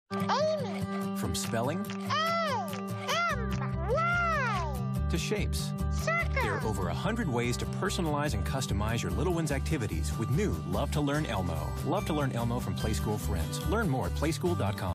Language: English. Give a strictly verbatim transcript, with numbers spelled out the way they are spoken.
Amy. From spelling A M Y. to shapes. Circle. There are over a hundred ways to personalize and customize your little one's activities with new Love to Learn Elmo. Love to Learn Elmo from Playskool Friends. Learn more at Playskool dot com.